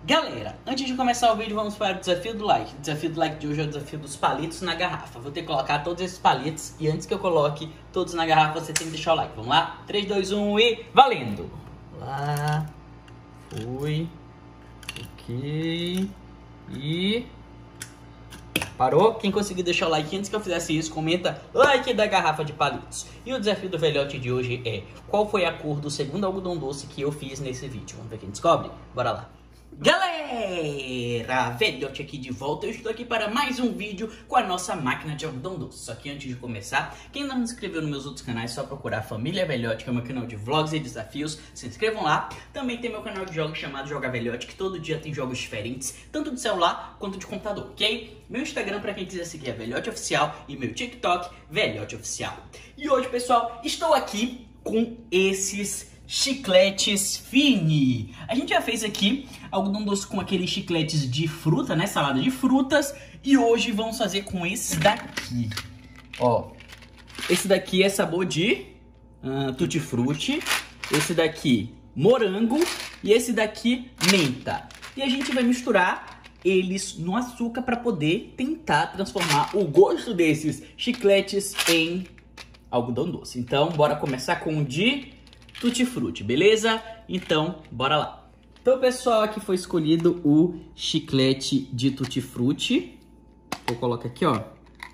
Galera, antes de começar o vídeo, vamos para o desafio do like. O desafio do like de hoje é o desafio dos palitos na garrafa. Vou ter que colocar todos esses palitos e antes que eu coloque todos na garrafa, você tem que deixar o like. Vamos lá? 3, 2, 1 e valendo! Lá, fui, ok, e... Parou? Quem conseguir deixar o like antes que eu fizesse isso, comenta like da garrafa de palitos. E o desafio do velhote de hoje é: qual foi a cor do segundo algodão doce que eu fiz nesse vídeo? Vamos ver quem descobre? Bora lá! Galera, velhote aqui de volta. Eu estou aqui para mais um vídeo com a nossa máquina de algodão doce. Só que antes de começar, quem ainda não se inscreveu nos meus outros canais, é só procurar Família Velhote, que é o meu canal de vlogs e desafios. Se inscrevam lá. Também tem meu canal de jogos chamado Joga Velhote, que todo dia tem jogos diferentes, tanto de celular quanto de computador, ok? Meu Instagram, para quem quiser seguir, é Velhote Oficial, e meu TikTok, Velhote Oficial. E hoje, pessoal, estou aqui com esses chicletes Fini. A gente já fez aqui algodão doce com aqueles chicletes de fruta, né? Salada de frutas. E hoje vamos fazer com esse daqui. Ó, esse daqui é sabor de tutti frutti. Esse daqui, morango. E esse daqui, menta. E a gente vai misturar eles no açúcar para poder tentar transformar o gosto desses chicletes em algodão doce. Então, bora começar com o de tutti frutti, beleza? Então, bora lá. Então, pessoal, aqui foi escolhido o chiclete de tutti frutti. Vou colocar aqui, ó.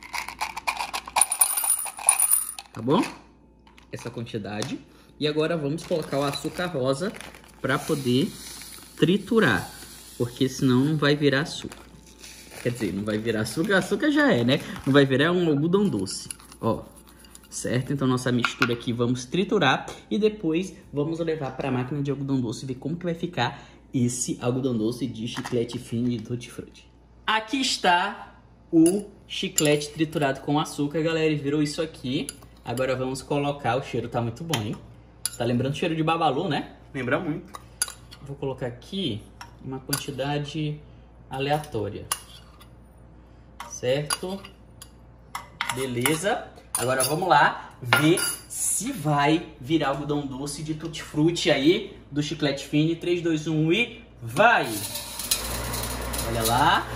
Tá bom? Essa quantidade. E agora vamos colocar o açúcar rosa para poder triturar, porque senão não vai virar açúcar. Quer dizer, não vai virar açúcar, açúcar já é, né? Não vai virar um algodão doce, ó. Certo? Então nossa mistura aqui vamos triturar e depois vamos levar para a máquina de algodão doce e ver como que vai ficar esse algodão doce de chiclete fino de tutti frutti. Aqui está o chiclete triturado com açúcar, galera, e virou isso aqui. Agora vamos colocar, o cheiro tá muito bom, hein? Tá lembrando o cheiro de babalu, né? Lembra muito. Vou colocar aqui uma quantidade aleatória. Certo? Beleza. Agora vamos lá ver se vai virar algodão doce de tutti frutti aí do chiclete Fini. 3, 2, 1 e vai! Olha lá.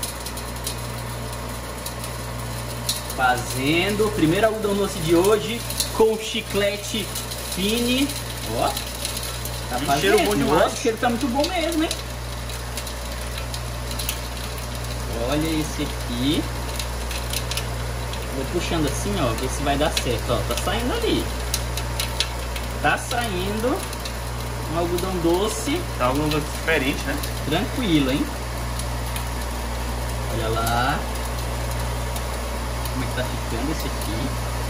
Fazendo o primeiro algodão doce de hoje com o chiclete Fini. Ó, tá fazendo. Cheiro bom demais. O cheiro tá muito bom mesmo, hein? Olha esse aqui. Vou puxando assim, ó, ver se vai dar certo, ó, tá saindo ali. Tá saindo um algodão doce. Tá algodão doce diferente, né? Tranquilo, hein? Olha lá. Como é que tá ficando esse aqui.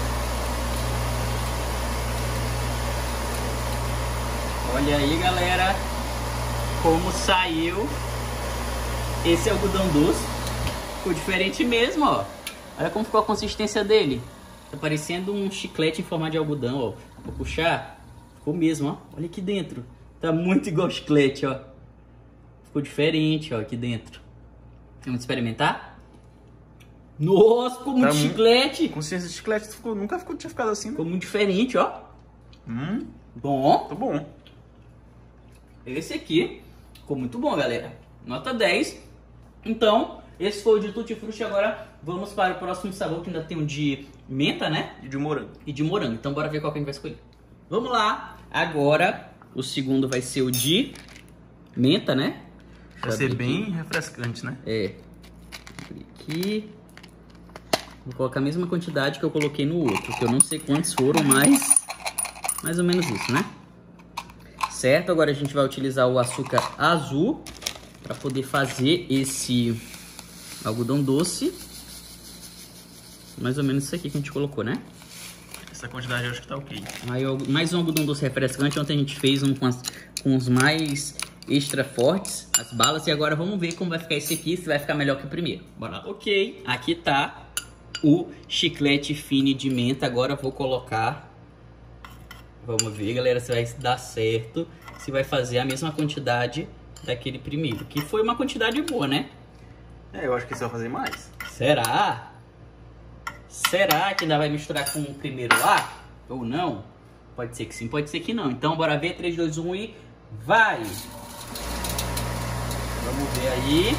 Olha aí, galera, como saiu esse algodão doce. Ficou diferente mesmo, ó. Olha como ficou a consistência dele. Tá parecendo um chiclete em forma de algodão, ó. Vou puxar. Ficou mesmo, ó. Olha aqui dentro. Tá muito igual chiclete, ó. Ficou diferente, ó, aqui dentro. Vamos experimentar? Nossa, ficou muito chiclete. Consistência de chiclete nunca tinha ficado assim, né? Ficou muito diferente, ó. Bom. Tá bom. Esse aqui ficou muito bom, galera. Nota 10. Então, esse foi o de tutti frutti. Agora vamos para o próximo sabor, que ainda tem o de menta, né? E de morango. E de morango. Então bora ver qual que a gente vai escolher. Vamos lá. Agora o segundo vai ser o de menta, né? Vai ser bem refrescante, né? É. Aqui. Vou colocar a mesma quantidade que eu coloquei no outro, que eu não sei quantos foram, mas mais ou menos isso, né? Certo? Agora a gente vai utilizar o açúcar azul para poder fazer esse algodão doce. Mais ou menos isso aqui que a gente colocou, né? Essa quantidade eu acho que tá ok. Aí, mais um algodão doce refrescante. Ontem a gente fez um com os mais extra fortes, as balas. E agora vamos ver como vai ficar esse aqui, se vai ficar melhor que o primeiro. Bora lá. Ok, aqui tá o chiclete Fini de menta. Agora eu vou colocar. Vamos ver, galera, se vai dar certo. Se vai fazer a mesma quantidade daquele primeiro, que foi uma quantidade boa, né? É, eu acho que esse vai fazer mais. Será? Será que ainda vai misturar com o primeiro lá? Ou não? Pode ser que sim, pode ser que não. Então bora ver, 3, 2, 1 e vai! Vamos ver aí.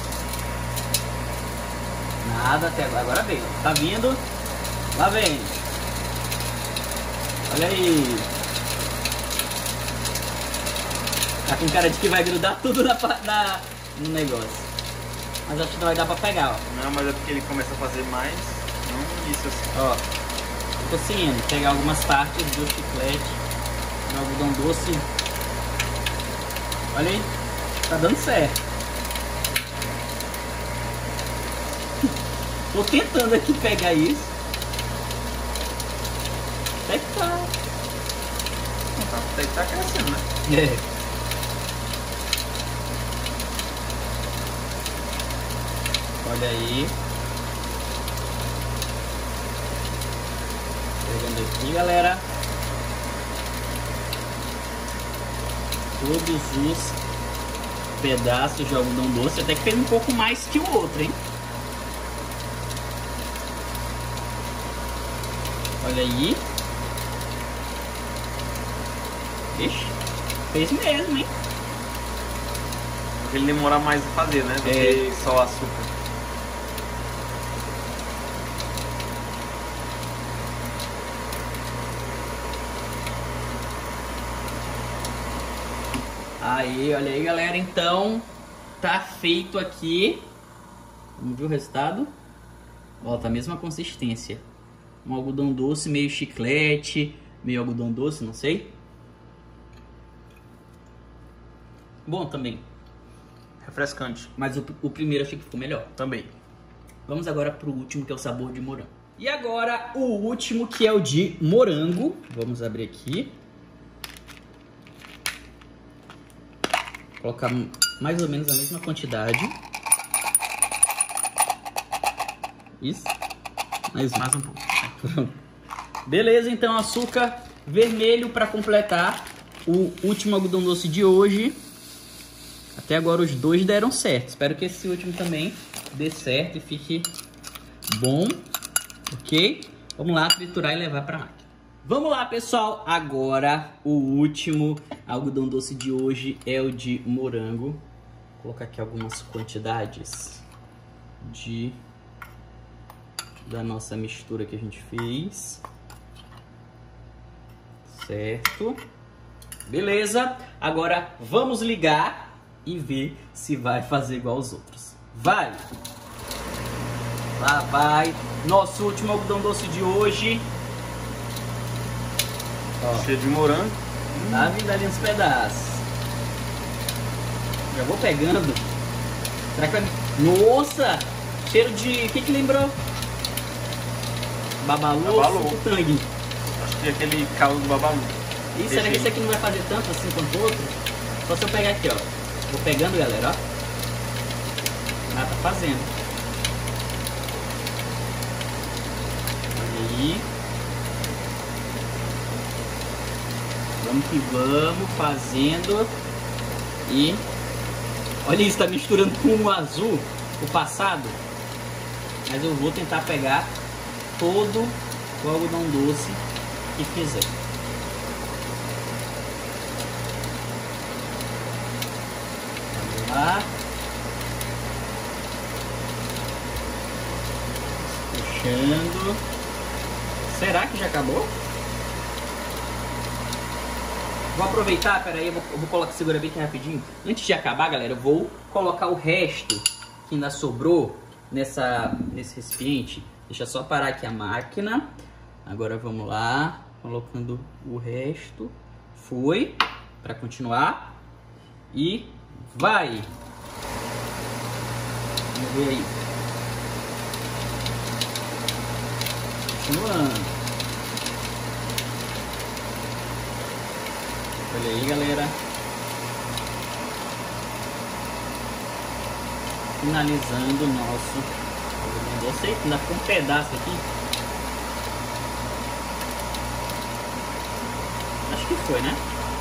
Nada até agora. Agora vem, ó. Tá vindo. Lá vem. Olha aí. Tá com cara de que vai grudar tudo no negócio. Mas acho que não vai dar pra pegar, ó. Não, mas é porque ele começa a fazer mais. Não isso assim. Ó. Tô conseguindo pegar algumas partes do chiclete, do algodão doce. Olha aí. Tá dando certo. Tô tentando aqui pegar isso. Até que tá. Até que tá crescendo, né? É. Olha aí. Pegando aqui, galera. Todos os pedaços de algodão doce. Até que fez um pouco mais que o outro, hein? Olha aí. Ixi, fez mesmo, hein? Porque ele demora mais a fazer, né? Do que só o açúcar. Aí, olha aí, galera. Então, tá feito aqui. Vamos ver o resultado. Ó, tá a mesma consistência. Um algodão doce, meio chiclete, meio algodão doce, não sei. Bom também. Refrescante. Mas o primeiro achei que ficou melhor. Também. Vamos agora pro último, que é o sabor de morango. E agora o último, que é o de morango. Vamos abrir aqui. Colocar mais ou menos a mesma quantidade. Isso. Mais um pouco. Beleza, então açúcar vermelho para completar o último algodão doce de hoje. Até agora os dois deram certo. Espero que esse último também dê certo e fique bom. Ok? Vamos lá triturar e levar para a máquina. Vamos lá, pessoal. Agora o último algodão doce de hoje é o de morango. Vou colocar aqui algumas quantidades da nossa mistura que a gente fez. Certo. Beleza. Agora vamos ligar e ver se vai fazer igual aos outros. Vai! Lá vai. Nosso último algodão doce de hoje. Ó, cheio de morango. tá vindo ali uns pedaços. Já vou pegando. Será que vai... Nossa! Cheiro de... O que lembrou? Babalu ou tangue? Acho que é aquele caldo do babalu. E será que esse aqui não vai fazer tanto assim quanto o outro? Só se eu pegar aqui, ó. Vou pegando, galera, ó. Ah, tá fazendo. Olha aí. Vamos que vamos, fazendo. E... olha isso, tá misturando com o azul, o passado. Mas eu vou tentar pegar todo o algodão doce que fizer. Vamos lá. Puxando. Será que já acabou? Vou aproveitar, peraí, eu vou colocar, segura bem aqui rapidinho. Antes de acabar, galera, eu vou colocar o resto que ainda sobrou nesse recipiente. Deixa só parar aqui a máquina. Agora vamos lá, colocando o resto. Foi, para continuar. E vai! Vamos ver aí. Continuando. Olha aí, galera. Finalizando o nosso algodão doce. Ainda ficou um pedaço aqui. Acho que foi, né?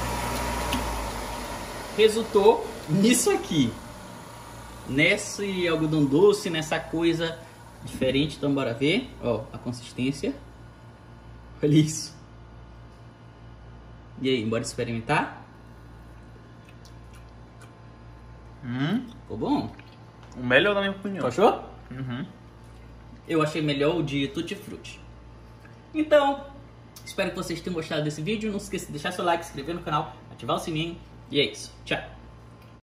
Resultou nisso aqui. Nesse algodão doce, nessa coisa diferente. Então bora ver. Ó, a consistência. Olha isso. E aí, bora experimentar? Ficou bom? O melhor da minha opinião. Tu achou? Uhum. Eu achei melhor o de Tutti Frutti. Então, espero que vocês tenham gostado desse vídeo. Não se esqueça de deixar seu like, se inscrever no canal, ativar o sininho. E é isso. Tchau!